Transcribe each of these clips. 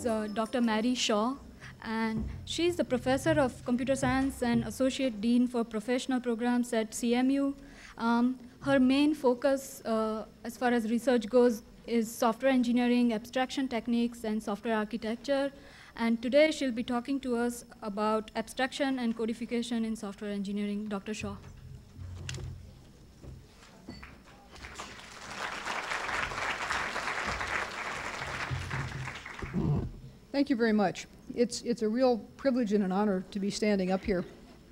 is Dr. Mary Shaw, and she's the professor of computer science and associate dean for professional programs at CMU. Her main focus, as far as research goes, is software engineering, abstraction techniques, and software architecture. And today she'll be talking to us about abstraction and codification in software engineering. Dr. Shaw. Thank you very much. It's a real privilege and an honor to be standing up here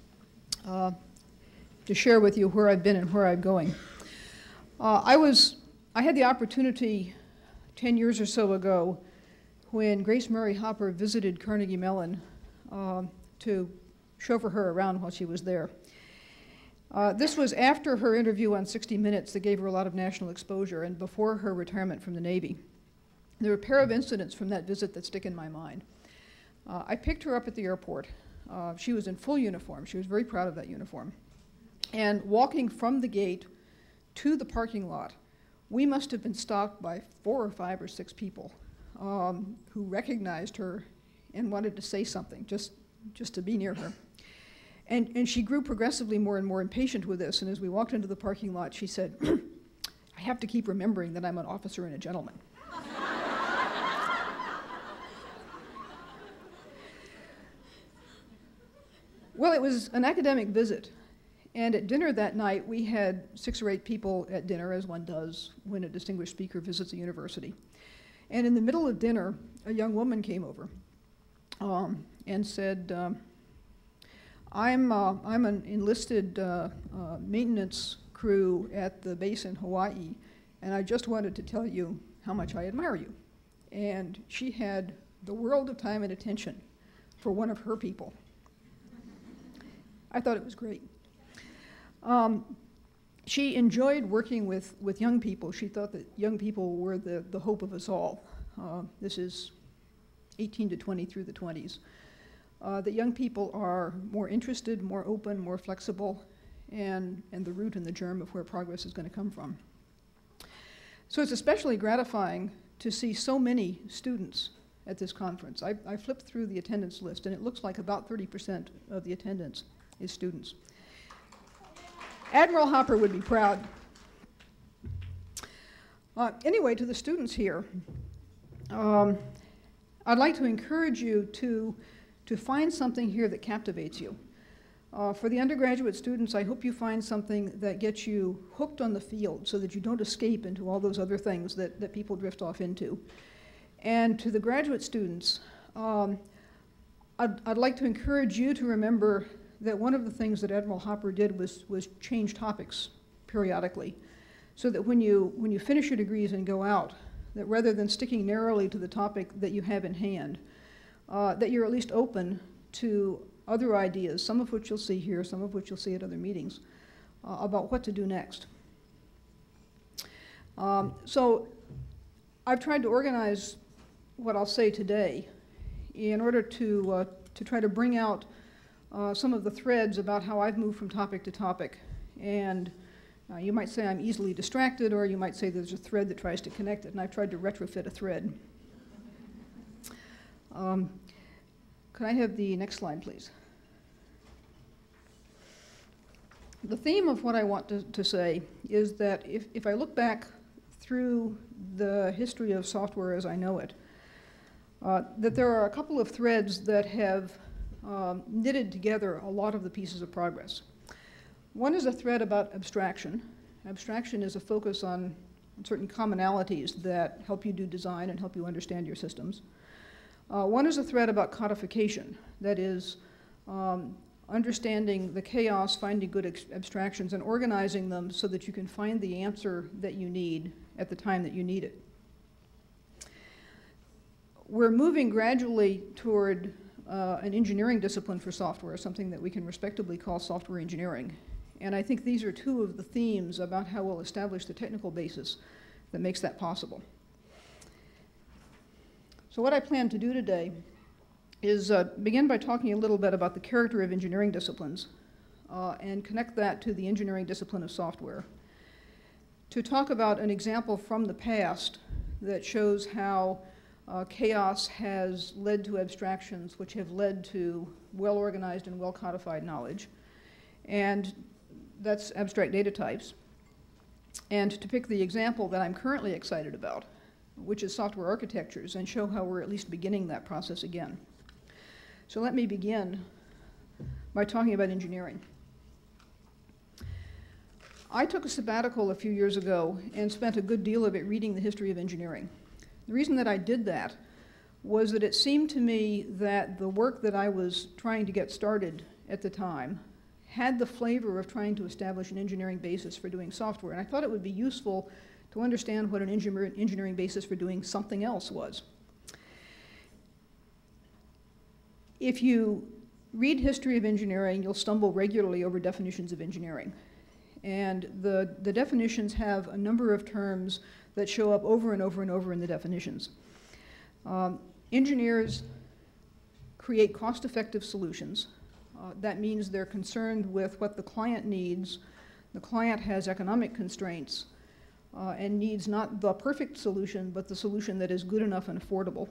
to share with you where I've been and where I'm going. I had the opportunity 10 years or so ago when Grace Murray Hopper visited Carnegie Mellon to chauffeur her around while she was there. This was after her interview on 60 Minutes that gave her a lot of national exposure and before her retirement from the Navy. There are a pair of incidents from that visit that stick in my mind. I picked her up at the airport. She was in full uniform. She was very proud of that uniform. And walking from the gate to the parking lot, we must have been stopped by 4 or 5 or 6 people who recognized her and wanted to say something, just to be near her. And she grew progressively more and more impatient with this, and as we walked into the parking lot, she said, I have to keep remembering that I'm an officer and a gentleman. Well, it was an academic visit, and at dinner that night, we had 6 or 8 people at dinner, as one does when a distinguished speaker visits a university. And in the middle of dinner, a young woman came over and said, I'm an enlisted maintenance crew at the base in Hawaii, and I just wanted to tell you how much I admire you. And she had the world of time and attention for one of her people. I thought it was great. She enjoyed working with young people. She thought that young people were the hope of us all. This is 18 to 20 through the 20s. That young people are more interested, more open, more flexible, and the root and the germ of where progress is going to come from. So it's especially gratifying to see so many students at this conference. I flipped through the attendance list, and it looks like about 30% of the attendance is students. Admiral Hopper would be proud. Anyway, to the students here, I'd like to encourage you to find something here that captivates you. For the undergraduate students, I hope you find something that gets you hooked on the field so that you don't escape into all those other things that people drift off into. And to the graduate students, I'd like to encourage you to remember that one of the things that Admiral Hopper did was change topics periodically, so that when you finish your degrees and go out, that rather than sticking narrowly to the topic that you have in hand, that you're at least open to other ideas, some of which you'll see here, some of which you'll see at other meetings, about what to do next. So I've tried to organize what I'll say today in order to try to bring out some of the threads about how I've moved from topic to topic. And you might say I'm easily distracted, or you might say there's a thread that tries to connect it, and I've tried to retrofit a thread. Could I have the next slide, please? The theme of what I want to say is that if I look back through the history of software as I know it, that there are a couple of threads that have knitted together a lot of the pieces of progress. One is a thread about abstraction. Abstraction is a focus on certain commonalities that help you do design and help you understand your systems. One is a thread about codification, that is, understanding the chaos, finding good abstractions, and organizing them so that you can find the answer that you need at the time that you need it. We're moving gradually toward an engineering discipline for software, something that we can respectably call software engineering. And I think these are 2 of the themes about how we'll establish the technical basis that makes that possible. So what I plan to do today is begin by talking a little bit about the character of engineering disciplines and connect that to the engineering discipline of software. To talk about an example from the past that shows how chaos has led to abstractions, which have led to well-organized and well-codified knowledge. And that's abstract data types. And to pick the example that I'm currently excited about, which is software architectures, and show how we're at least beginning that process again. So let me begin by talking about engineering. I took a sabbatical a few years ago and spent a good deal of it reading the history of engineering. The reason that I did that was that it seemed to me that the work that I was trying to get started at the time had the flavor of trying to establish an engineering basis for doing software. And I thought it would be useful to understand what an engineering basis for doing something else was. If you read history of engineering, you'll stumble regularly over definitions of engineering. And the definitions have a number of terms that show up over and over and over in the definitions. Engineers create cost-effective solutions. That means they're concerned with what the client needs. The client has economic constraints and needs not the perfect solution, but the solution that is good enough and affordable.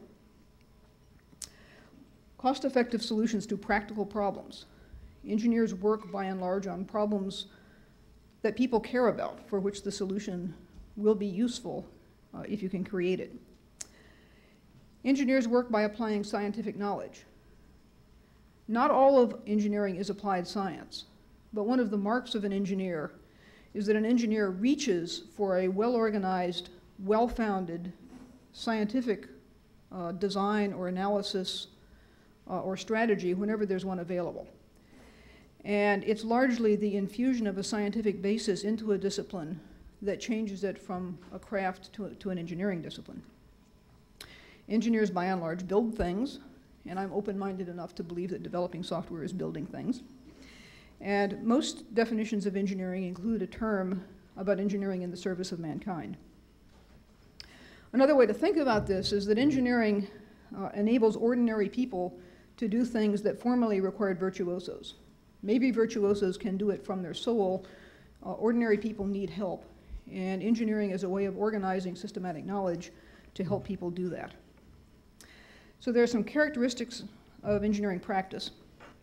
Cost-effective solutions to practical problems. Engineers work by and large on problems that people care about, for which the solution will be useful if you can create it. Engineers work by applying scientific knowledge. Not all of engineering is applied science, but one of the marks of an engineer is that an engineer reaches for a well-organized, well-founded scientific design or analysis or strategy whenever there's one available. And it's largely the infusion of a scientific basis into a discipline that changes it from a craft to an engineering discipline. Engineers, by and large, build things, and I'm open-minded enough to believe that developing software is building things. And most definitions of engineering include a term about engineering in the service of mankind. Another way to think about this is that engineering enables ordinary people to do things that formerly required virtuosos. Maybe virtuosos can do it from their soul. Ordinary people need help, and engineering is a way of organizing systematic knowledge to help people do that. So there are some characteristics of engineering practice.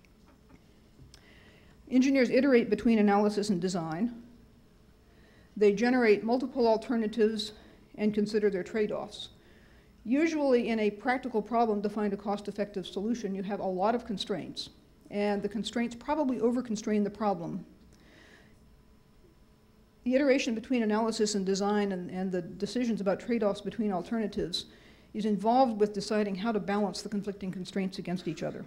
Engineers iterate between analysis and design. They generate multiple alternatives and consider their trade-offs. Usually in a practical problem to find a cost-effective solution, you have a lot of constraints, and the constraints probably over-constrain the problem. The iteration between analysis and design and the decisions about trade-offs between alternatives is involved with deciding how to balance the conflicting constraints against each other.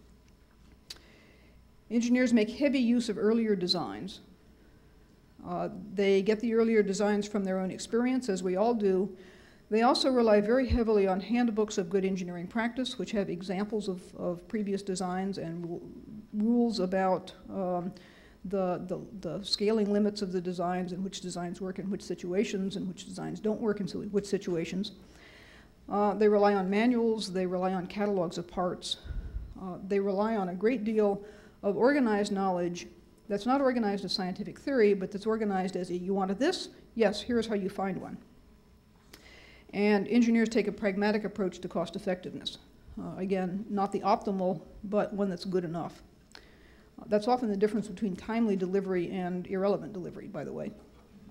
Engineers make heavy use of earlier designs. They get the earlier designs from their own experience, as we all do. They also rely very heavily on handbooks of good engineering practice, which have examples of previous designs and rules about the scaling limits of the designs and which designs work in which situations and which designs don't work in which situations. They rely on manuals, they rely on catalogs of parts. They rely on a great deal of organized knowledge that's not organized as scientific theory, but that's organized as you wanted this? Yes, here's how you find one. And engineers take a pragmatic approach to cost effectiveness. Again, not the optimal, but one that's good enough. That's often the difference between timely delivery and irrelevant delivery, by the way.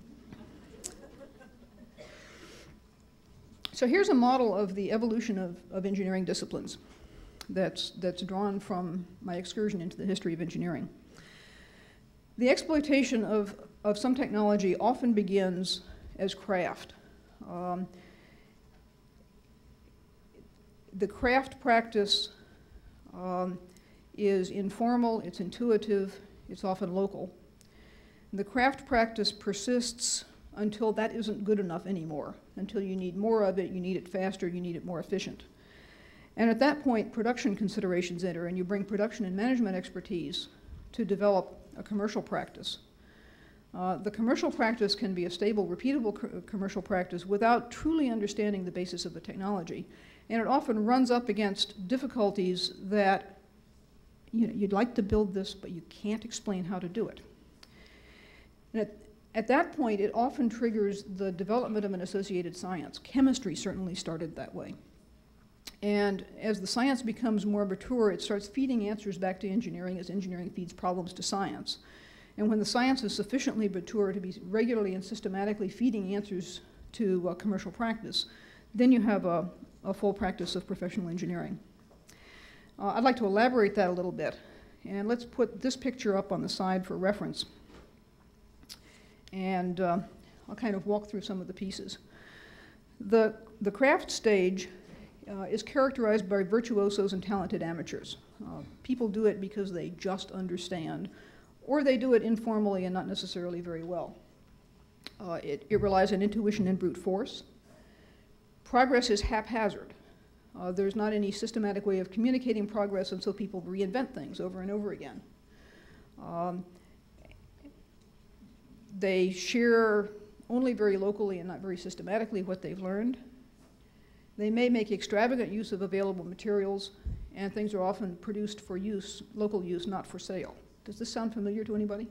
So here's a model of the evolution of engineering disciplines that's drawn from my excursion into the history of engineering. The exploitation of some technology often begins as craft. The craft practice is informal, it's intuitive, it's often local. The craft practice persists until that isn't good enough anymore, until you need more of it, you need it faster, you need it more efficient. And at that point, production considerations enter, and you bring production and management expertise to develop a commercial practice. The commercial practice can be a stable, repeatable commercial practice without truly understanding the basis of the technology. And it often runs up against difficulties that you'd like to build this, but you can't explain how to do it. And at that point, it often triggers the development of an associated science. Chemistry certainly started that way. And as the science becomes more mature, it starts feeding answers back to engineering as engineering feeds problems to science. And when the science is sufficiently mature to be regularly and systematically feeding answers to commercial practice, then you have a full practice of professional engineering. I'd like to elaborate that a little bit. And let's put this picture up on the side for reference. And I'll kind of walk through some of the pieces. The craft stage is characterized by virtuosos and talented amateurs. People do it because they just understand, or they do it informally and not necessarily very well. It relies on intuition and brute force. Progress is haphazard. There's not any systematic way of communicating progress, and so people reinvent things over and over again. They share only very locally and not very systematically what they've learned. They may make extravagant use of available materials, and things are often produced for use, local use, not for sale. Does this sound familiar to anybody?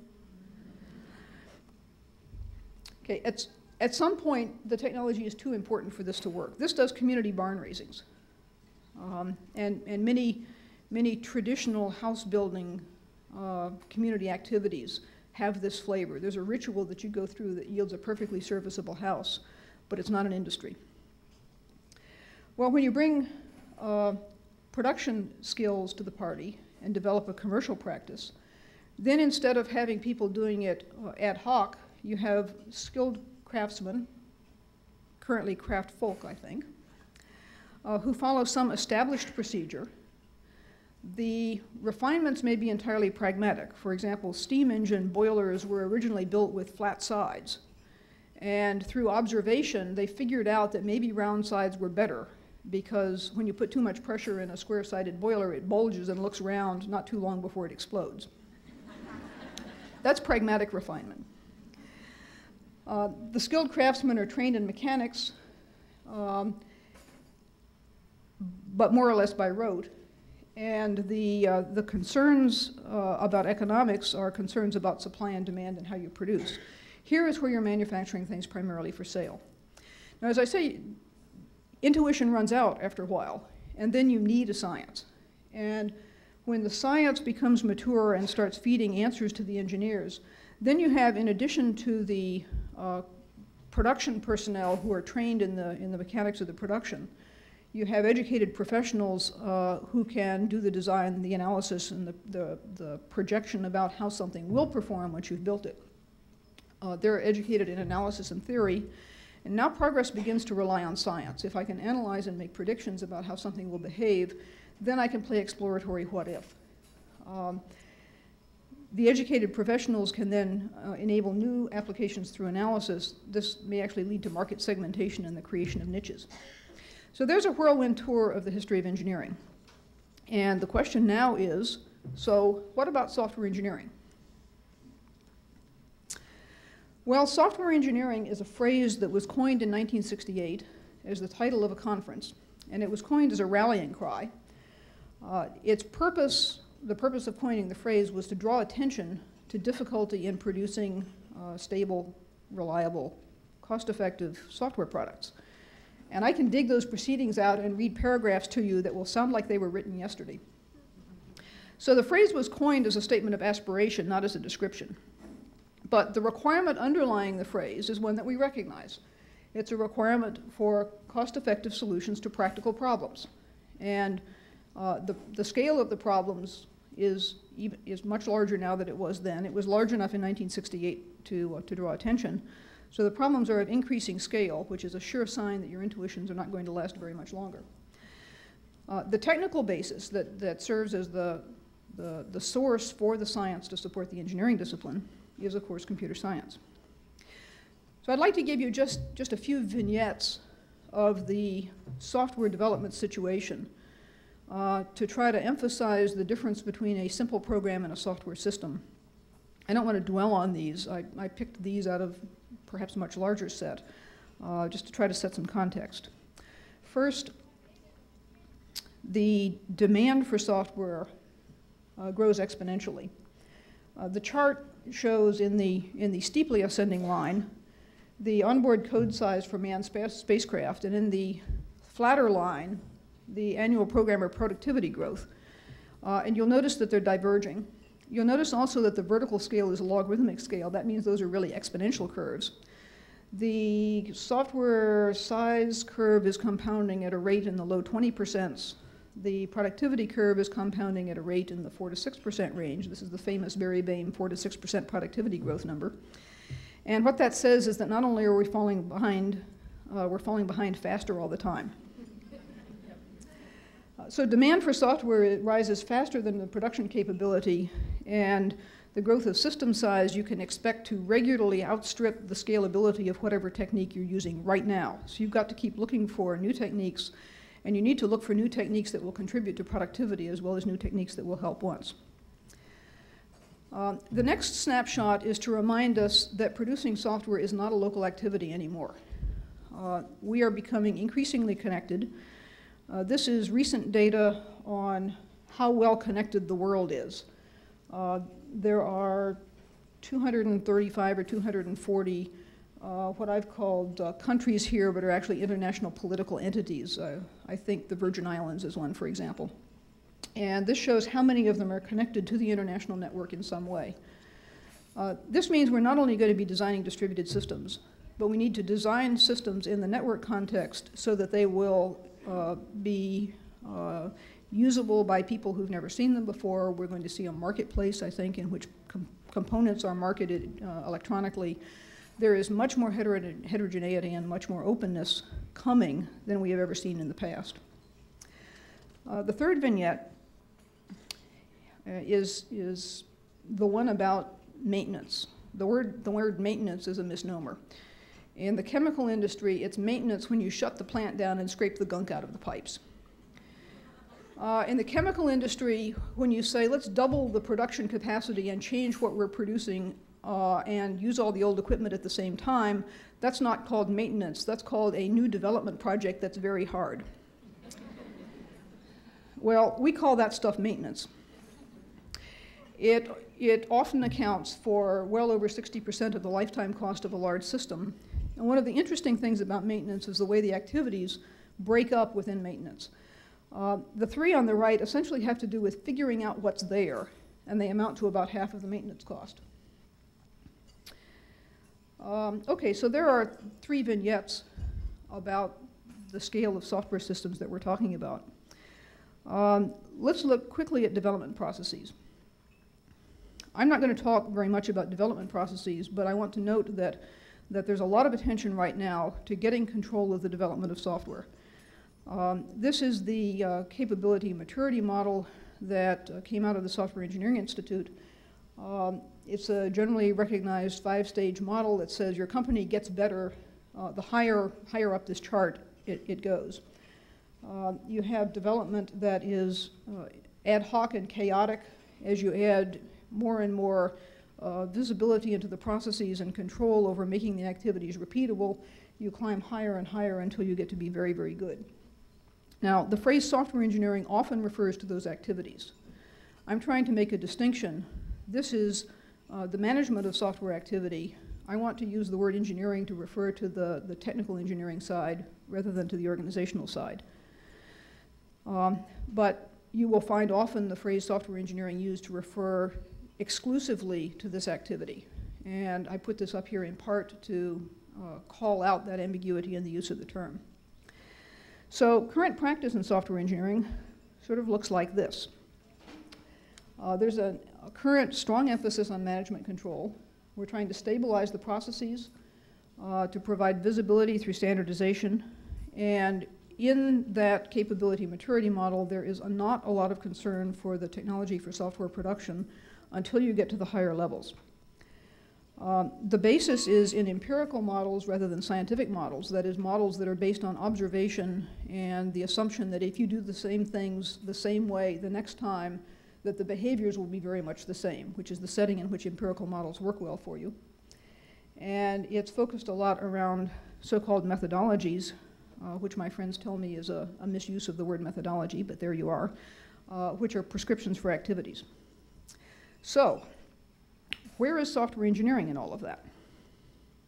Okay, at some point, the technology is too important for this to work. This does community barn raisings. And many traditional house building community activities have this flavor. There's a ritual that you go through that yields a perfectly serviceable house, but it's not an industry. Well, when you bring production skills to the party and develop a commercial practice, then instead of having people doing it ad hoc, you have skilled craftsmen, currently craft folk, I think, who follow some established procedure. The refinements may be entirely pragmatic. For example, steam engine boilers were originally built with flat sides. And through observation, they figured out that maybe round sides were better, because when you put too much pressure in a square-sided boiler, it bulges and looks round not too long before it explodes. That's pragmatic refinement. The skilled craftsmen are trained in mechanics, but more or less by rote. And the concerns about economics are concerns about supply and demand and how you produce. Here is where you're manufacturing things primarily for sale. Now, as I say, intuition runs out after a while, and then you need a science. And when the science becomes mature and starts feeding answers to the engineers, then you have, in addition to the production personnel who are trained in the mechanics of the production, you have educated professionals who can do the design, the analysis, and the projection about how something will perform once you've built it. They're educated in analysis and theory, and now progress begins to rely on science. If I can analyze and make predictions about how something will behave, then I can play exploratory what if. The educated professionals can then enable new applications through analysis. This may actually lead to market segmentation and the creation of niches. So there's a whirlwind tour of the history of engineering. And the question now is, so what about software engineering? Well, software engineering is a phrase that was coined in 1968 as the title of a conference, and it was coined as a rallying cry. The purpose of coining the phrase was to draw attention to difficulty in producing stable, reliable, cost-effective software products. And I can dig those proceedings out and read paragraphs to you that will sound like they were written yesterday. So the phrase was coined as a statement of aspiration, not as a description. But the requirement underlying the phrase is one that we recognize. It's a requirement for cost-effective solutions to practical problems. And the scale of the problems is much larger now than it was then. It was large enough in 1968 to draw attention. So the problems are of increasing scale, which is a sure sign that your intuitions are not going to last very much longer. The technical basis that serves as the source for the science to support the engineering discipline is, of course, computer science. So I'd like to give you just a few vignettes of the software development situation to try to emphasize the difference between a simple program and a software system. I don't want to dwell on these. I picked these out of perhaps a much larger set, just to try to set some context. First, the demand for software grows exponentially. The chart shows in the steeply ascending line the onboard code size for manned spacecraft, and in the flatter line the annual programmer productivity growth. And you'll notice that they're diverging. You'll notice also that the vertical scale is a logarithmic scale. That means those are really exponential curves. The software size curve is compounding at a rate in the low 20%. The productivity curve is compounding at a rate in the 4 to 6% range. This is the famous Barry Boehm 4 to 6% productivity growth number. And what that says is that not only are we falling behind, we're falling behind faster all the time. So demand for software rises faster than the production capability, and the growth of system size you can expect to regularly outstrip the scalability of whatever technique you're using right now. So you've got to keep looking for new techniques, and you need to look for new techniques that will contribute to productivity as well as new techniques that will help once. The next snapshot is to remind us that producing software is not a local activity anymore. We are becoming increasingly connected. This is recent data on how well connected the world is. There are 235 or 240 what I've called countries here, but are actually international political entities. I think the Virgin Islands is one, for example. And this shows how many of them are connected to the international network in some way. This means we're not only going to be designing distributed systems, but we need to design systems in the network context so that they will be usable by people who've never seen them before. We're going to see a marketplace, I think, in which components are marketed electronically. There is much more heterogeneity and much more openness coming than we have ever seen in the past. The third vignette is the one about maintenance. The word maintenance is a misnomer. In the chemical industry, it's maintenance when you shut the plant down and scrape the gunk out of the pipes. In the chemical industry, when you say, let's double the production capacity and change what we're producing and use all the old equipment at the same time, that's not called maintenance. That's called a new development project that's very hard. Well, we call that stuff maintenance. It often accounts for well over 60% of the lifetime cost of a large system. And one of the interesting things about maintenance is the way the activities break up within maintenance. The three on the right essentially have to do with figuring out what's there, and they amount to about half of the maintenance cost. Okay, so there are three vignettes about the scale of software systems that we're talking about. Let's look quickly at development processes. I'm not going to talk very much about development processes, but I want to note that there's a lot of attention right now to getting control of the development of software. This is the capability maturity model that came out of the Software Engineering Institute. It's a generally recognized 5-stage model that says your company gets better the higher up this chart it goes. You have development that is ad hoc and chaotic. As you add more and more visibility into the processes and control over making the activities repeatable, you climb higher and higher until you get to be very, very good. Now, the phrase software engineering often refers to those activities. I'm trying to make a distinction. This is the management of software activity. I want to use the word engineering to refer to the technical engineering side rather than to the organizational side. But you will find often the phrase software engineering used to refer exclusively to this activity. And I put this up here in part to call out that ambiguity in the use of the term. So current practice in software engineering sort of looks like this. There's a current strong emphasis on management control. We're trying to stabilize the processes to provide visibility through standardization. And in that capability maturity model, there is not a lot of concern for the technology for software production until you get to the higher levels. The basis is in empirical models rather than scientific models, that is, models that are based on observation and the assumption that if you do the same things the same way the next time, that the behaviors will be very much the same, which is the setting in which empirical models work well for you. And it's focused a lot around so-called methodologies, which my friends tell me is a misuse of the word methodology, but there you are, which are prescriptions for activities. So, where is software engineering in all of that?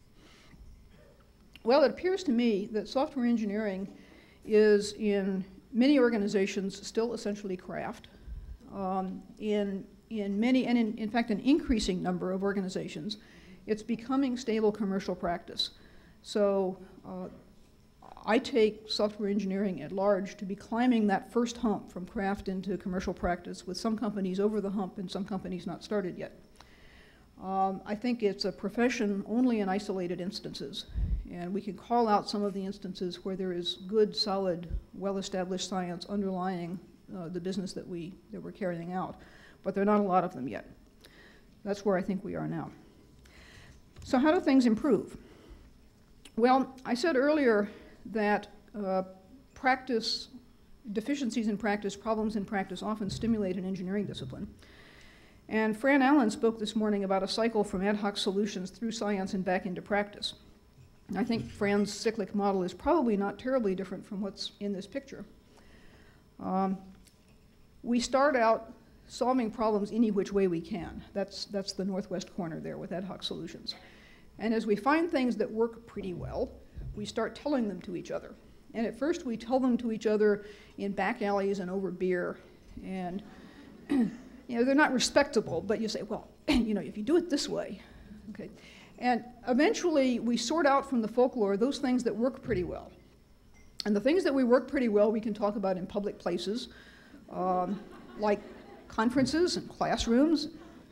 Well, it appears to me that software engineering is in many organizations still essentially craft. In many, and in fact an increasing number of organizations, it's becoming stable commercial practice. So I take software engineering at large to be climbing that first hump from craft into commercial practice, with some companies over the hump and some companies not started yet. I think it's a profession only in isolated instances, and we can call out some of the instances where there is good, solid, well-established science underlying the business that we're carrying out, but there are not a lot of them yet. That's where I think we are now. So how do things improve? Well, I said earlier that practice, deficiencies in practice, problems in practice often stimulate an engineering discipline. And Fran Allen spoke this morning about a cycle from ad hoc solutions through science and back into practice. And I think Fran's cyclic model is probably not terribly different from what's in this picture. We start out solving problems any which way we can. That's the northwest corner there with ad hoc solutions. And as we find things that work pretty well, we start telling them to each other. And at first we tell them to each other in back alleys and over beer. And you know, they're not respectable, but you say, well, you know, if you do it this way, okay. And eventually we sort out from the folklore those things that work pretty well. And the things that we work pretty well we can talk about in public places, like conferences and classrooms.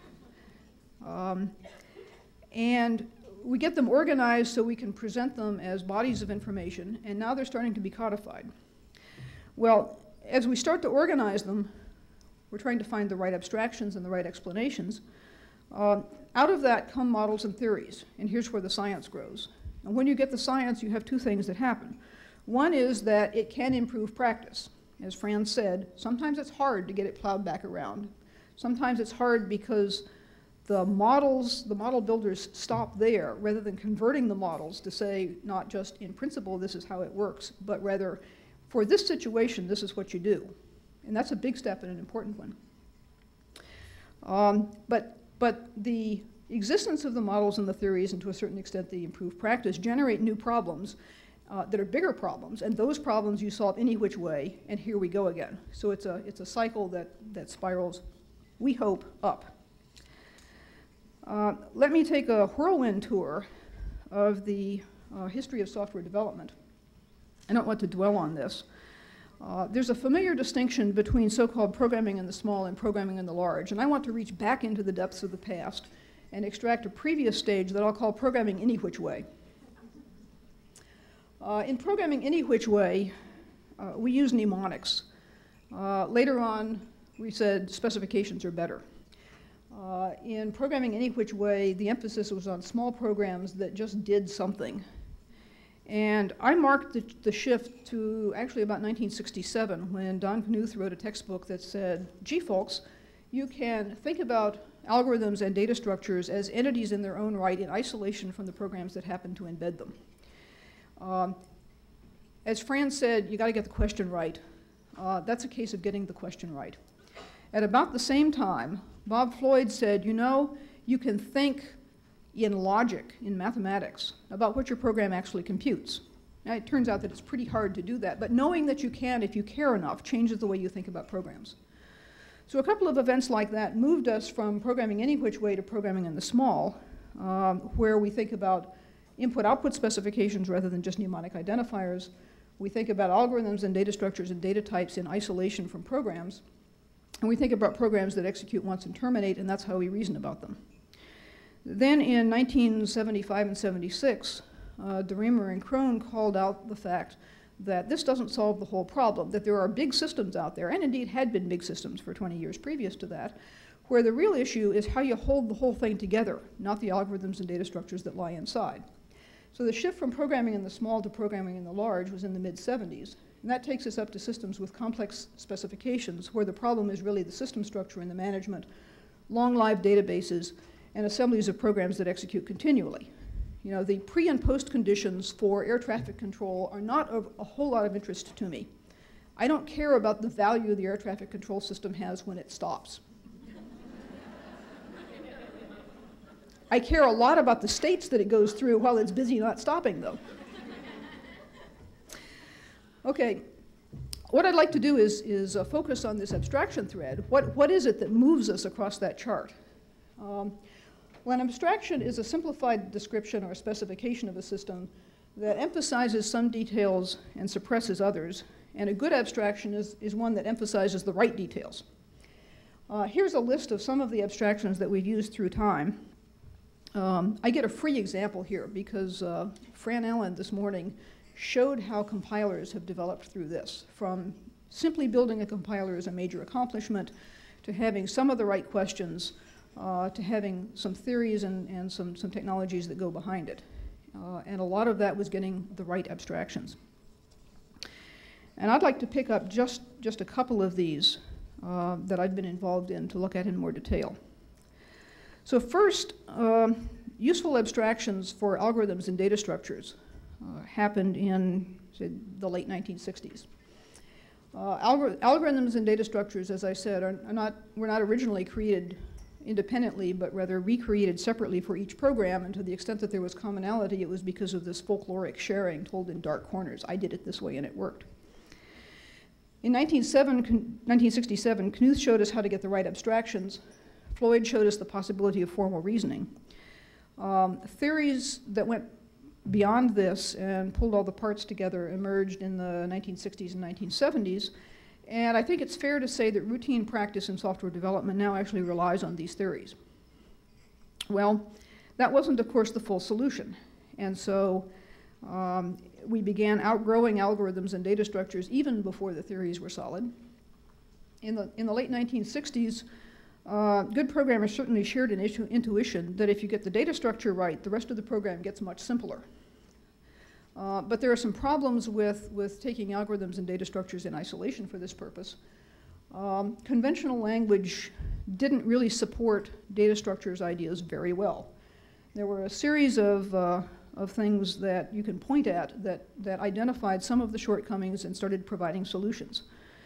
And we get them organized so we can present them as bodies of information, and now they're starting to be codified. Well, as we start to organize them, we're trying to find the right abstractions and the right explanations. Out of that come models and theories, and here's where the science grows. And when you get the science, you have two things that happen. One is that it can improve practice. As Fran said, sometimes it's hard to get it plowed back around. Sometimes it's hard because the model builders stop there rather than converting the models to say, not just in principle, this is how it works, but rather, for this situation, this is what you do. And that's a big step and an important one. But the existence of the models and the theories, and to a certain extent the improved practice, generate new problems that are bigger problems, and those problems you solve any which way, and here we go again. So it's a cycle that spirals, we hope, up. Let me take a whirlwind tour of the history of software development. I don't want to dwell on this. There's a familiar distinction between so-called programming in the small and programming in the large, and I want to reach back into the depths of the past and extract a previous stage that I'll call programming any which way. In programming any which way, we use mnemonics. Later on, we said specifications are better. In programming any which way, the emphasis was on small programs that just did something. And I marked the shift to actually about 1967, when Don Knuth wrote a textbook that said, gee, folks, you can think about algorithms and data structures as entities in their own right in isolation from the programs that happen to embed them. As Fran said, you got to get the question right. That's a case of getting the question right. At about the same time, Bob Floyd said, you know, you can think in logic, in mathematics, about what your program actually computes. Now, it turns out that it's pretty hard to do that, but knowing that you can, if you care enough, changes the way you think about programs. So a couple of events like that moved us from programming any which way to programming in the small, where we think about input-output specifications rather than just mnemonic identifiers. We think about algorithms and data structures and data types in isolation from programs. And we think about programs that execute once and terminate, and that's how we reason about them. Then in 1975 and 76, DeReamer and Krohn called out the fact that this doesn't solve the whole problem, that there are big systems out there, and indeed had been big systems for 20 years previous to that, where the real issue is how you hold the whole thing together, not the algorithms and data structures that lie inside. So the shift from programming in the small to programming in the large was in the mid-70s. And that takes us up to systems with complex specifications, where the problem is really the system structure and the management, long-lived databases, and assemblies of programs that execute continually. You know, the pre- and post conditions for air traffic control are not of a whole lot of interest to me. I don't care about the value the air traffic control system has when it stops. I care a lot about the states that it goes through while it's busy not stopping, though. Okay, what I'd like to do is focus on this abstraction thread. What is it that moves us across that chart? Well, an abstraction is a simplified description or specification of a system that emphasizes some details and suppresses others. And a good abstraction is one that emphasizes the right details. Here's a list of some of the abstractions that we've used through time. I get a free example here because Fran Allen this morning showed how compilers have developed through this, from simply building a compiler as a major accomplishment to having some of the right questions, to having some theories and some technologies that go behind it. And a lot of that was getting the right abstractions. And I'd like to pick up just a couple of these that I've been involved in to look at in more detail. So first, useful abstractions for algorithms and data structures happened in, say, the late 1960s. Algorithms and data structures, as I said, were not originally created independently, but rather recreated separately for each program, and to the extent that there was commonality, it was because of this folkloric sharing told in dark corners. I did it this way and it worked. In 1967, Knuth showed us how to get the right abstractions. Floyd showed us the possibility of formal reasoning. Theories that went beyond this and pulled all the parts together emerged in the 1960s and 1970s. And I think it's fair to say that routine practice in software development now actually relies on these theories. Well, that wasn't, of course, the full solution. And so we began outgrowing algorithms and data structures even before the theories were solid. In the late 1960s, good programmers certainly shared an intuition that if you get the data structure right, the rest of the program gets much simpler. But there are some problems with taking algorithms and data structures in isolation for this purpose. Conventional language didn't really support data structures ideas very well. There were a series of things that you can point at that identified some of the shortcomings and started providing solutions.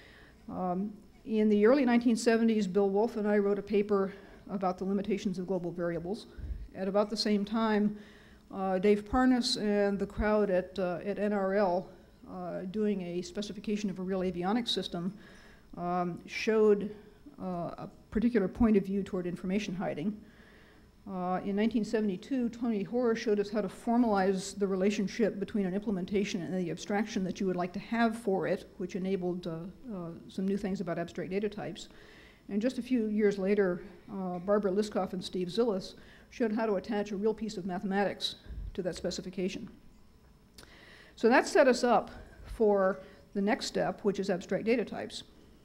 In the early 1970s, Bill Wolf and I wrote a paper about the limitations of global variables. At about the same time, Dave Parnas and the crowd at NRL doing a specification of a real avionics system showed a particular point of view toward information hiding. In 1972, Tony Hoare showed us how to formalize the relationship between an implementation and the abstraction that you would like to have for it, which enabled some new things about abstract data types. And just a few years later, Barbara Liskoff and Steve Zillis showed how to attach a real piece of mathematics to that specification. So that set us up for the next step, which is abstract data types.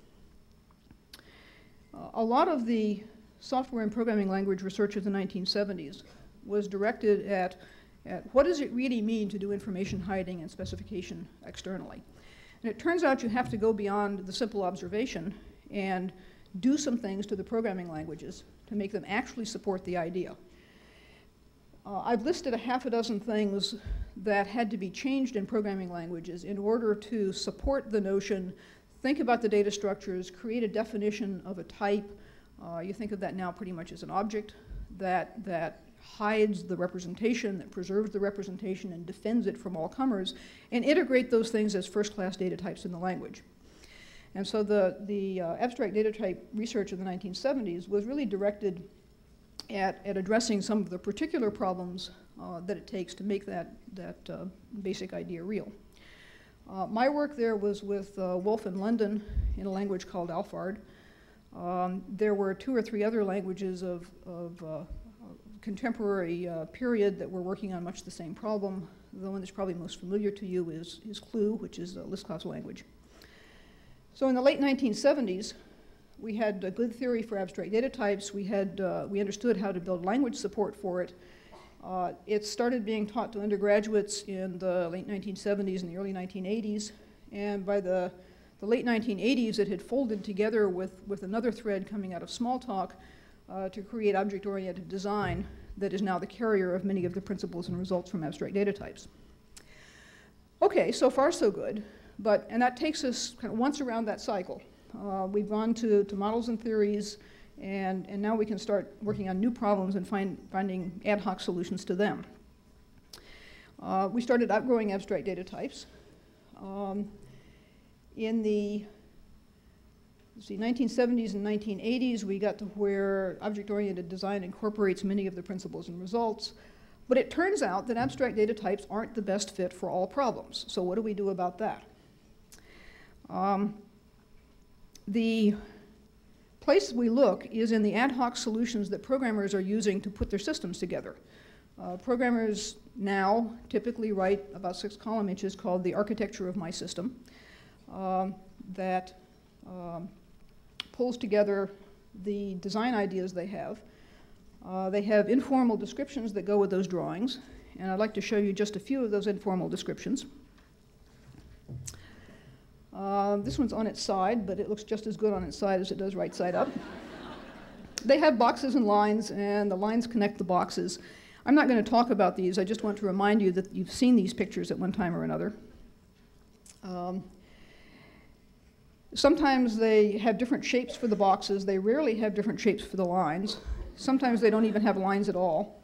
A lot of the software and programming language research of the 1970s was directed at what does it really mean to do information hiding and specification externally. And it turns out you have to go beyond the simple observation and do some things to the programming languages to make them actually support the idea. I've listed a half a dozen things that had to be changed in programming languages in order to support the notion, think about the data structures, create a definition of a type. You think of that now pretty much as an object that hides the representation, that preserves the representation and defends it from all comers, and integrate those things as first-class data types in the language. And so the abstract data type research of the 1970s was really directed at addressing some of the particular problems that it takes to make that basic idea real. My work there was with Wolf in London in a language called Alphard. There were 2 or 3 other languages of contemporary period that were working on much the same problem. The one that's probably most familiar to you is Clue, which is Liskoff's language. So in the late 1970s, we had a good theory for abstract data types. We understood how to build language support for it. It started being taught to undergraduates in the late 1970s and the early 1980s. And by the late 1980s, it had folded together with another thread coming out of Smalltalk to create object-oriented design that is now the carrier of many of the principles and results from abstract data types. Okay, so far so good. And that takes us kind of once around that cycle. We've gone to models and theories, and now we can start working on new problems and finding ad hoc solutions to them. We started outgrowing abstract data types. In the 1970s and 1980s, we got to where object-oriented design incorporates many of the principles and results. But it turns out that abstract data types aren't the best fit for all problems. So what do we do about that? The place we look is in the ad hoc solutions that programmers are using to put their systems together. Programmers now typically write about 6 column inches called the architecture of my system that pulls together the design ideas they have. They have informal descriptions that go with those drawings, and I'd like to show you just a few of those informal descriptions. This one's on its side, but it looks just as good on its side as it does right side up. They have boxes and lines, and the lines connect the boxes. I'm not going to talk about these. I just want to remind you that you've seen these pictures at one time or another. Sometimes they have different shapes for the boxes. They rarely have different shapes for the lines. Sometimes they don't even have lines at all.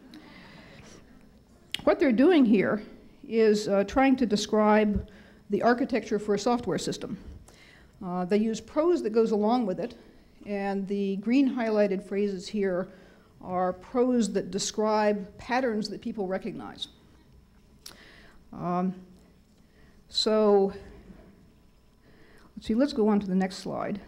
What they're doing here is trying to describe the architecture for a software system. They use prose that goes along with it, and the green highlighted phrases here are prose that describe patterns that people recognize. So let's go on to the next slide.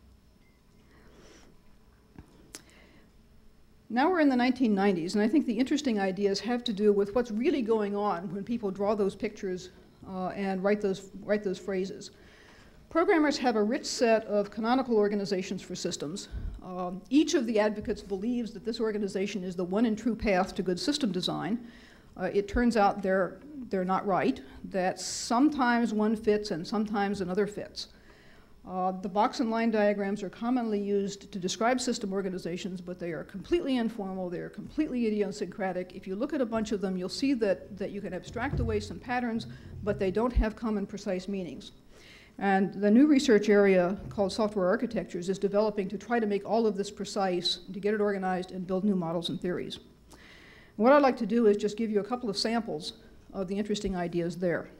Now we're in the 1990s, and I think the interesting ideas have to do with what's really going on when people draw those pictures and write those phrases. Programmers have a rich set of canonical organizations for systems. Each of the advocates believes that this organization is the one and true path to good system design. It turns out they're not right, that sometimes one fits and sometimes another fits. The box and line diagrams are commonly used to describe system organizations, but they are completely informal, they are completely idiosyncratic. If you look at a bunch of them, you'll see that you can abstract away some patterns, but they don't have common precise meanings. And the new research area called software architectures is developing to try to make all of this precise, to get it organized and build new models and theories. And what I'd like to do is just give you a couple of samples of the interesting ideas there.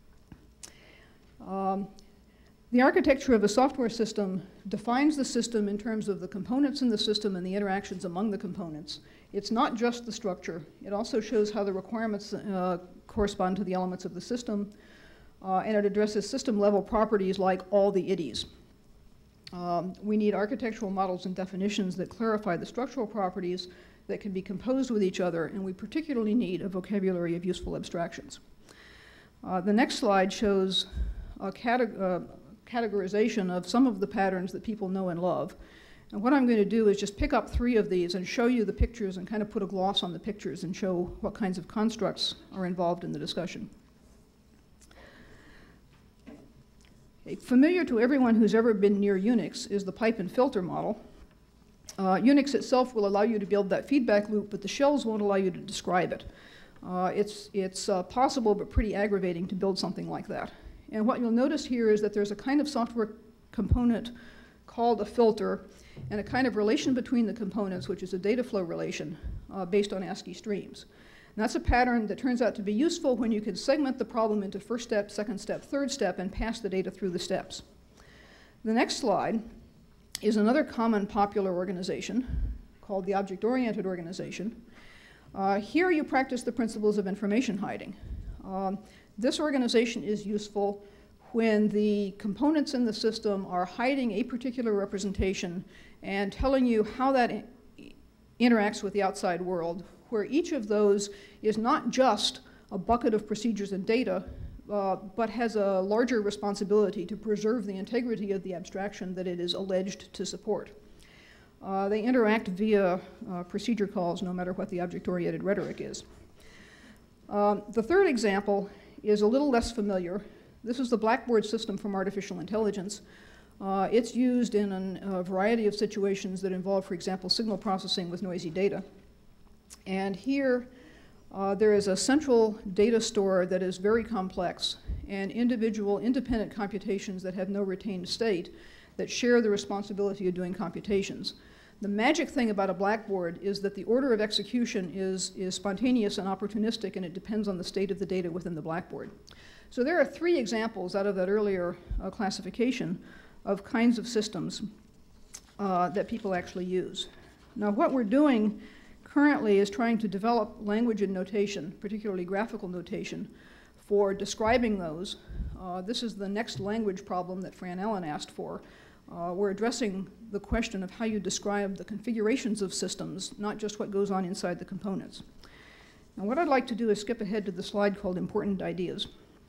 The architecture of a software system defines the system in terms of the components in the system and the interactions among the components. It's not just the structure. It also shows how the requirements correspond to the elements of the system, and it addresses system-level properties like all the IDs. We need architectural models and definitions that clarify the structural properties that can be composed with each other, and we particularly need a vocabulary of useful abstractions. The next slide shows a categorization of some of the patterns that people know and love. And what I'm going to do is just pick up 3 of these and show you the pictures and kind of put a gloss on the pictures and show what kinds of constructs are involved in the discussion. Familiar to everyone who's ever been near Unix is the pipe and filter model. Unix itself will allow you to build that feedback loop, but the shells won't allow you to describe it. It's possible but pretty aggravating to build something like that. And what you'll notice here is that there's a kind of software component called a filter and a kind of relation between the components, which is a data flow relation based on ASCII streams. And that's a pattern that turns out to be useful when you can segment the problem into first step, second step, third step, and pass the data through the steps. The next slide is another common popular organization called the object-oriented organization. Here you practice the principles of information hiding. This organization is useful when the components in the system are hiding a particular representation and telling you how that interacts with the outside world, where each of those is not just a bucket of procedures and data, but has a larger responsibility to preserve the integrity of the abstraction that it is alleged to support. They interact via procedure calls, no matter what the object-oriented rhetoric is. The third example is a little less familiar. This is the Blackboard system from artificial intelligence. It's used in a variety of situations that involve, for example, signal processing with noisy data. And here, there is a central data store that is very complex and individual independent computations that have no retained state that share the responsibility of doing computations. The magic thing about a blackboard is that the order of execution is spontaneous and opportunistic, and it depends on the state of the data within the blackboard. So there are 3 examples out of that earlier classification of kinds of systems that people actually use. Now, what we're doing currently is trying to develop language and notation, particularly graphical notation, for describing those. This is the next language problem that Fran Allen asked for. We're addressing the question of how you describe the configurations of systems, not just what goes on inside the components. Now, what I'd like to do is skip ahead to the slide called Important Ideas.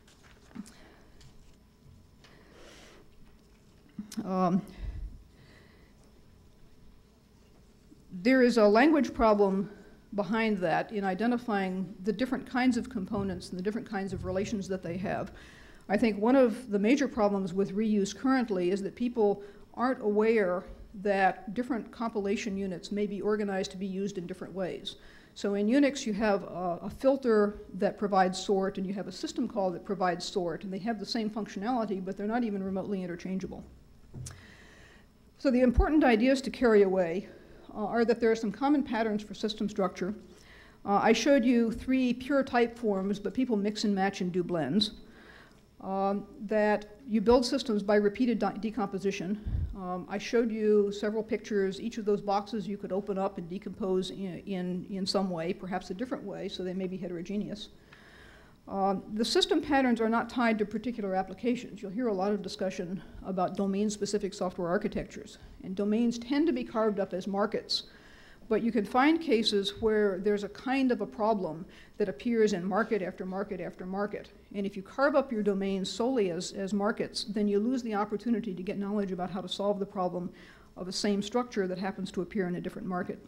There is a language problem behind that in identifying the different kinds of components and the different kinds of relations that they have. I think one of the major problems with reuse currently is that people aren't aware that different compilation units may be organized to be used in different ways. So in Unix, you have a filter that provides sort, and you have a system call that provides sort, and they have the same functionality, but they're not even remotely interchangeable. So the important ideas to carry away are that there are some common patterns for system structure. I showed you 3 pure type forms, but people mix and match and do blends. That you build systems by repeated decomposition. I showed you several pictures. Each of those boxes you could open up and decompose in some way, perhaps a different way, so they may be heterogeneous. The system patterns are not tied to particular applications. You'll hear a lot of discussion about domain-specific software architectures, and domains tend to be carved up as markets. But you can find cases where there's a kind of a problem that appears in market after market after market. And if you carve up your domains solely as markets, then you lose the opportunity to get knowledge about how to solve the problem of the same structure that happens to appear in a different market.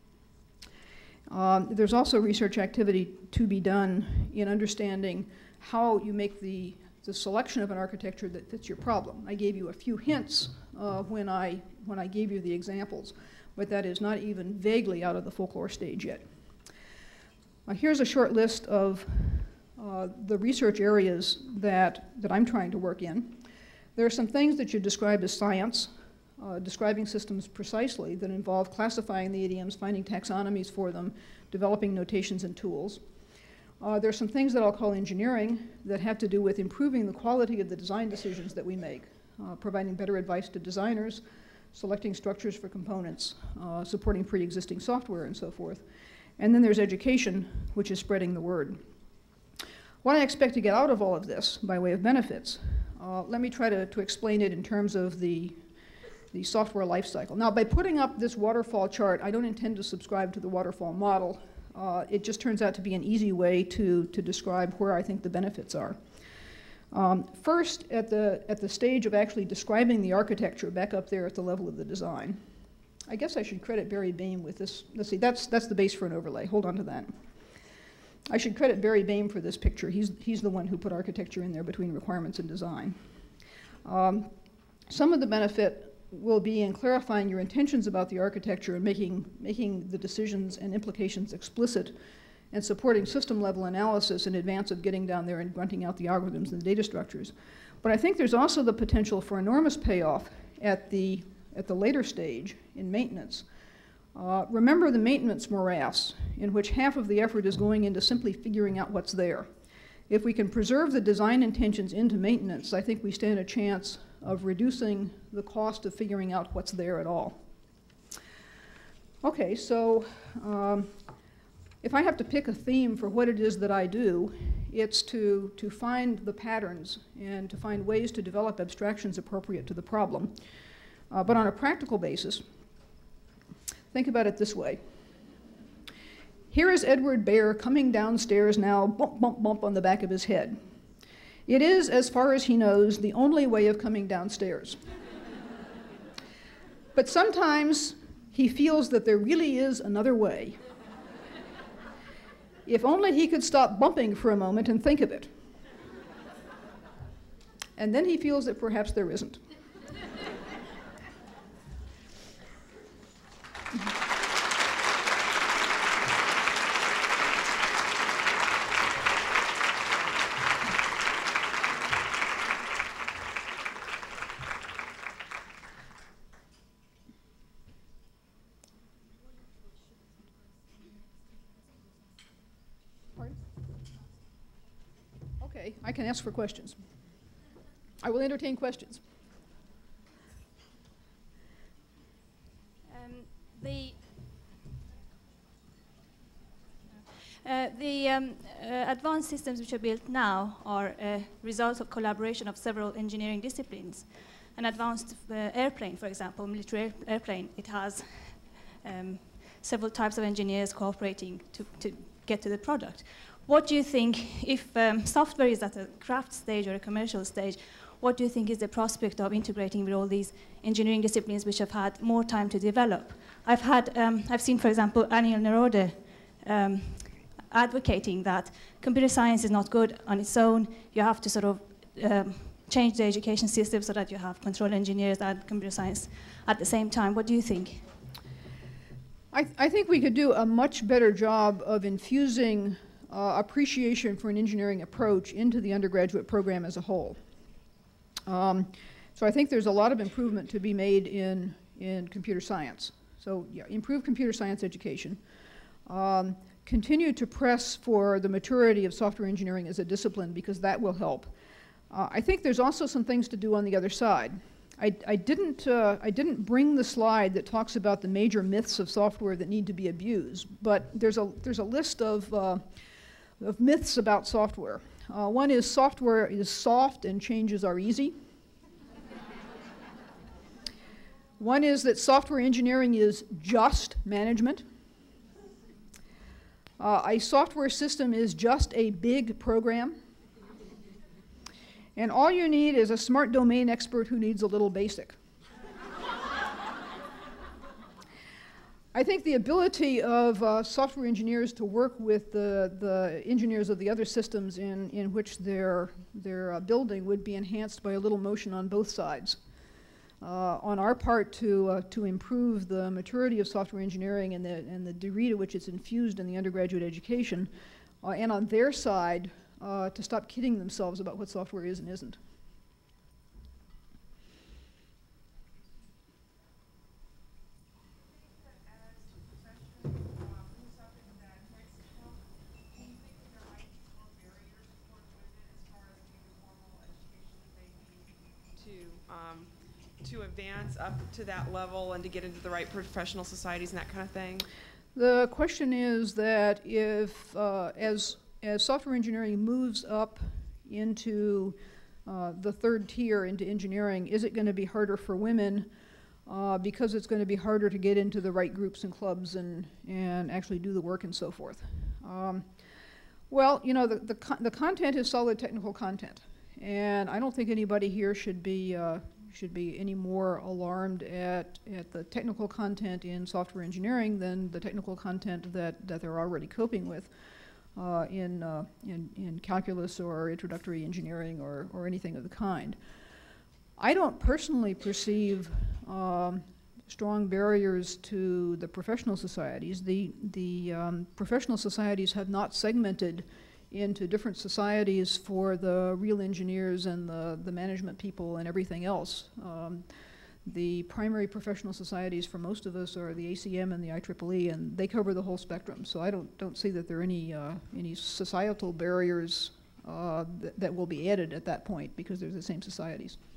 There's also research activity to be done in understanding how you make the selection of an architecture that fits your problem. I gave you a few hints when I gave you the examples, but that is not even vaguely out of the folklore stage yet. Here's a short list of the research areas that I'm trying to work in. There are some things that you describe as science, describing systems precisely, that involve classifying the idioms, finding taxonomies for them, developing notations and tools. There are some things that I'll call engineering that have to do with improving the quality of the design decisions that we make, providing better advice to designers, selecting structures for components, supporting pre-existing software, and so forth. And then there's education, which is spreading the word. What I expect to get out of all of this by way of benefits, let me try to explain it in terms of the software lifecycle. Now, by putting up this waterfall chart, I don't intend to subscribe to the waterfall model. It just turns out to be an easy way to describe where I think the benefits are. First, at the stage of actually describing the architecture, back up there at the level of the design. I guess I should credit Barry Bain with this. Let's see, that's the base for an overlay. Hold on to that. I should credit Barry Bain for this picture. He's the one who put architecture in there between requirements and design. Some of the benefit will be in clarifying your intentions about the architecture and making the decisions and implications explicit, and supporting system-level analysis in advance of getting down there and grunting out the algorithms and the data structures. But I think there's also the potential for enormous payoff at the later stage in maintenance. Remember the maintenance morass, in which half of the effort is going into simply figuring out what's there. If we can preserve the design intentions into maintenance, I think we stand a chance of reducing the cost of figuring out what's there at all. Okay, so if I have to pick a theme for what it is that I do, it's to find the patterns and to find ways to develop abstractions appropriate to the problem. But on a practical basis, think about it this way. Here is Edward Bear coming downstairs now, bump, bump, bump on the back of his head. It is, as far as he knows, the only way of coming downstairs. But sometimes he feels that there really is another way. If only he could stop bumping for a moment and think of it. And then he feels that perhaps there isn't. Okay, I can ask for questions. I will entertain questions. The advanced systems which are built now are a result of collaboration of several engineering disciplines. An advanced airplane, for example, military airplane, it has several types of engineers cooperating to get to the product. What do you think, if software is at a craft stage or a commercial stage, what do you think is the prospect of integrating with all these engineering disciplines which have had more time to develop? I've seen, for example, Anil Narode advocating that computer science is not good on its own. You have to sort of change the education system so that you have control engineers and computer science at the same time. What do you think? I think we could do a much better job of infusing appreciation for an engineering approach into the undergraduate program as a whole. So I think there's a lot of improvement to be made in computer science. So yeah, improve computer science education. Continue to press for the maturity of software engineering as a discipline, because that will help. I think there's also some things to do on the other side. I didn't bring the slide that talks about the major myths of software that need to be abused, but there's a list of myths about software. One is software is soft and changes are easy. One is that software engineering is just management. A software system is just a big program. And all you need is a smart domain expert who needs a little basic. I think the ability of software engineers to work with the engineers of the other systems in which they're building would be enhanced by a little motion on both sides. On our part, to improve the maturity of software engineering and the degree to which it's infused in the undergraduate education, and on their side, to stop kidding themselves about what software is and isn't. To advance up to that level and to get into the right professional societies and that kind of thing? The question is that if, as software engineering moves up into the third tier into engineering, is it going to be harder for women because it's going to be harder to get into the right groups and clubs and actually do the work and so forth? Well, you know, the content is solid technical content, and I don't think anybody here should be any more alarmed at the technical content in software engineering than the technical content that they're already coping with in calculus or introductory engineering or anything of the kind. I don't personally perceive strong barriers to the professional societies. The professional societies have not segmented into different societies for the real engineers and the management people and everything else. The primary professional societies for most of us are the ACM and the IEEE, and they cover the whole spectrum. So I don't see that there are any societal barriers that will be added at that point because they're the same societies.